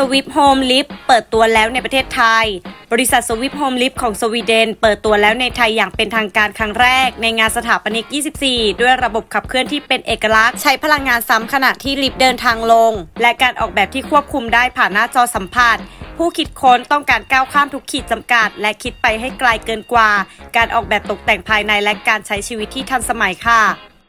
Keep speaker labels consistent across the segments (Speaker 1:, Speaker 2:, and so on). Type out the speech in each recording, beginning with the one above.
Speaker 1: Swift Home Lift เปิดตัวแล้วในประเทศไทยบริษัท Swift Home Lift ของสวีเดนเปิดตัวแล้วในไทยอย่างเป็นทางการครั้งแรกในงานสถาปนิก 24 ด้วยระบบขับเคลื่อนที่เป็นเอกลักษณ์ใช้พลังงานซ้ำขณะที่ลิฟต์เดินทางลงและการออกแบบที่ควบคุมได้ผ่านหน้าจอสัมผัสผู้คิดค้นต้องการก้าวข้ามทุกขีดจำกัดและคิดไปให้ไกลเกินกว่าการออกแบบตกแต่งภายในและการใช้ชีวิตที่ทันสมัยค่ะ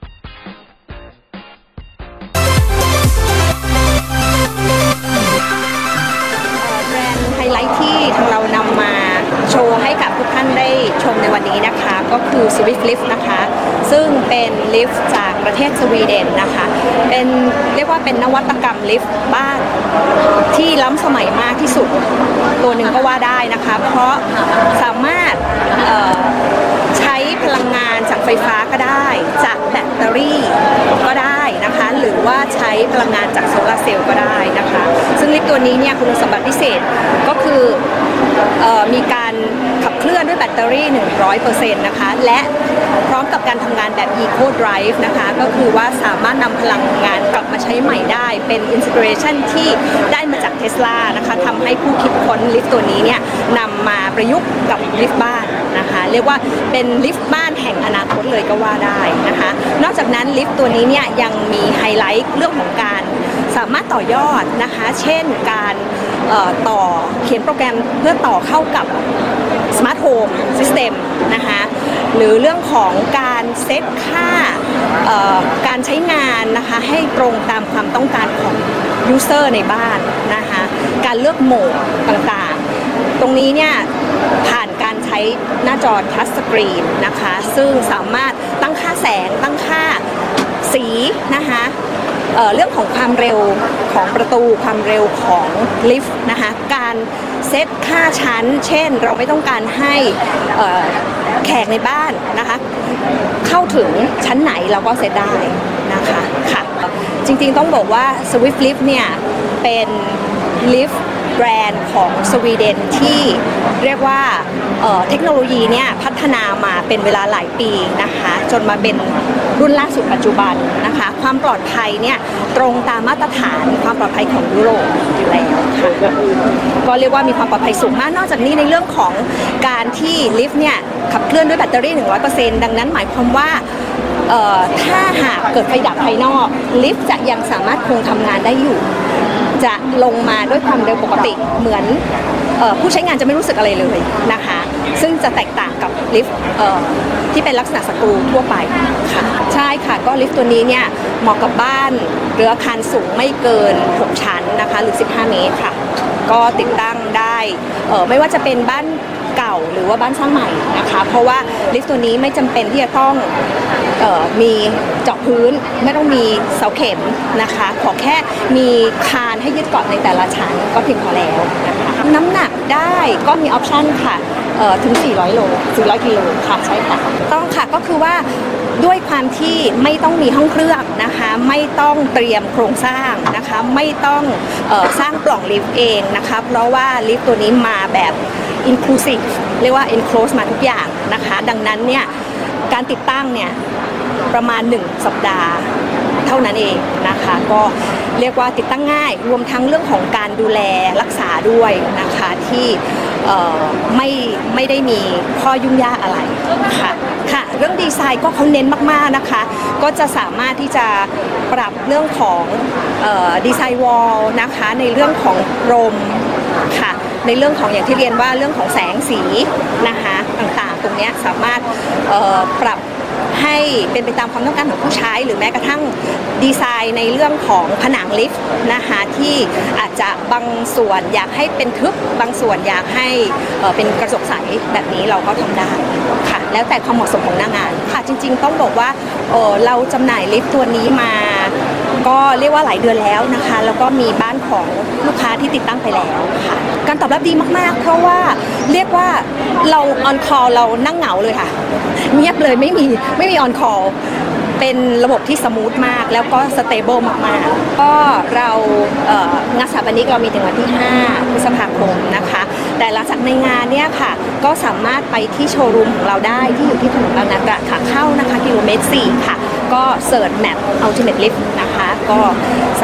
Speaker 2: ไฮไลท์ที่ทางเรานำมาโชว์ให้กับทุกท่านได้ชมในวันนี้นะคะก็คือ Swift Lift นะคะซึ่งเป็นลิฟต์จากประเทศสวีเดนนะคะเป็นเรียกว่าเป็นนวัตกรรมลิฟต์บ้านที่ล้ำสมัยมากที่สุดตัวหนึ่งก็ว่าได้นะคะเพราะสามารถใช้พลังงานจากไฟฟ้าก็ได้จากแบตเตอรี่ก็ได้นะคะหรือว่าใช้พลังงานจากโซลาร์เซลล์ก็ได้นะคะซึ่งลิฟต์ตัวนี้เนี่ยคุณสมบัติพิเศษก็คือมีการขับเคลื่อนด้วยแบตเตอรี่ 100% นะคะและพร้อมกับการทำงานแบบ Eco Drive นะคะก็คือว่าสามารถนำพลังงานกลับมาใช้ใหม่ได้เป็น Inspiration ที่ได้มาจาก Tesla นะคะทำให้ผู้คิดค้นลิฟต์ตัวนี้เนี่ยนำมาประยุกต์กับลิฟต์บ้านนะคะเรียกว่าเป็นลิฟต์บ้านแห่งอนาคตเลยก็ว่าได้นะคะนอกจากนั้นลิฟต์ตัวนี้เนี่ยยังมีไฮไลท์เรื่องของการสามารถต่อยอดนะคะเช่นการต่อเขียนโปรแกรมเพื่อต่อเข้ากับ Smart Home System นะคะหรือเรื่องของการเซตค่าการใช้งานนะคะให้ตรงตามความต้องการของ User ในบ้านนะคะการเลือกโหมดต่างๆตรงนี้เนี่ยผ่านการใช้หน้าจอทัชสกรีนนะคะซึ่งสามารถตั้งค่าแสงตั้งค่าสีนะคะเรื่องของความเร็วของประตูความเร็วของลิฟต์นะคะการเซตค่าชั้นเช่นเราไม่ต้องการให้แขกในบ้านนะคะเข้าถึงชั้นไหนเราก็เซตได้นะคะค่ะจริงๆต้องบอกว่า Swift Lift เนี่ยเป็นลิฟต์แบรนด์ของสวีเดนที่เรียกว่าเทคโนโลยีเนี่ยพัฒนามาเป็นเวลาหลายปีนะคะจนมาเป็นรุ่นล่าสุดปัจจุบันนะคะความปลอดภัยเนี่ยตรงตามมาตรฐานความปลอดภัยของยุโรปอยู่แล้วค่ะก็เรียกว่ามีความปลอดภัยสูงมากนอกจากนี้ในเรื่องของการที่ลิฟต์เนี่ยขับเคลื่อนด้วยแบตเตอรี่ 100% ดังนั้นหมายความว่าถ้าหากเกิดไฟดับภายนอกลิฟต์จะยังสามารถคงทำงานได้อยู่จะลงมาด้วยความเร็วปกติเหมือนผู้ใช้งานจะไม่รู้สึกอะไรเลยนะคะซึ่งจะแตกต่างกับลิฟต์ที่เป็นลักษณะสกรูทั่วไปค่ะใช่ค่ะก็ลิฟต์ตัวนี้เนี่ยเหมาะกับบ้านหรืออาคารสูงไม่เกิน6ชั้นนะคะหรือ15เมตรค่ะก็ติดตั้งได้ไม่ว่าจะเป็นบ้านเก่าหรือว่าบ้านสร้างใหม่นะคะเพราะว่าลิฟต์ตัวนี้ไม่จำเป็นที่จะต้องมีเจาะพื้นไม่ต้องมีเสาเข็มนะคะขอแค่มีคานให้ยึดเกาะในแต่ละชั้นก็เพียงพอแล้วนะคะน้ำหนักได้ก็มีออปชั่นค่ะถึง400 โล 400 กิโลค่ะใช่ค่ะต้องค่ะก็คือว่าด้วยความที่ไม่ต้องมีห้องเครื่องนะคะไม่ต้องเตรียมโครงสร้างนะคะไม่ต้องสร้างปล่องลิฟต์เองนะคะเพราะว่าลิฟต์ตัวนี้มาแบบ inclusive เรียกว่า enclose มาทุกอย่างนะคะดังนั้นเนี่ยการติดตั้งเนี่ยประมาณ1 สัปดาห์เท่านั้นเองนะคะก็เรียกว่าติดตั้งง่ายรวมทั้งเรื่องของการดูแลรักษาด้วยนะคะที่ไม่ได้มีข้อยุ่งยากอะไรค่ะค่ะเรื่องดีไซน์ก็เขาเน้นมากๆนะคะก็จะสามารถที่จะปรับเรื่องของดีไซน์วอลนะคะในเรื่องของลมค่ะในเรื่องของอย่างที่เรียนว่าเรื่องของแสงสีนะคะต่างๆตรงนี้สามารถปรับให้เป็นไปตามความต้องการของผู้ใช้หรือแม้กระทั่งดีไซน์ในเรื่องของผนังลิฟต์นะคะที่อาจจะบางส่วนอยากให้เป็นทึบบางส่วนอยากให้เป็นกระจกใสแบบนี้เราก็ทำได้ค่ะแล้วแต่ความเหมาะสมของหน้างานค่ะจริงๆต้องบอกว่าเราจำหน่ายลิฟต์ตัวนี้มาก็เรียกว่าหลายเดือนแล้วนะคะแล้วก็มีบ้านของลูกค้าที่ติดตั้งไปแล้วค่ะการตอบรับดีมากๆเพราะว่าเรียกว่าเราออนคอลเรานั่งเหงาเลยค่ะเงียบเลยไม่มีออนคอลเป็นระบบที่สมูทมากแล้วก็สเตเบิลมากๆก็เรางานสถาปนิกเรามีถึงวันที่5 พฤษภาคมนะคะแต่หลังจากในงานเนี่ยค่ะก็สามารถไปที่โชว์รูมของเราได้ที่อยู่ที่ถนนบางนาตราดขาเข้านะคะกิโลเมตร 4ค่ะก็เสิร์ชแมป Ultimate Lift นะคะก็สามารถ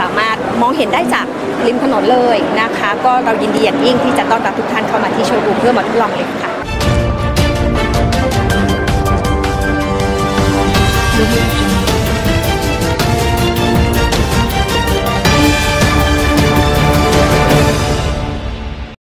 Speaker 2: มองเห็นได้จากริมถนนเลยนะคะก็เรายินดีอย่างยิ่งที่จะต้อนรับทุกท่านเข้ามาที่โชว์รูมเพื่อมาทดลองลิฟต์ค่ะ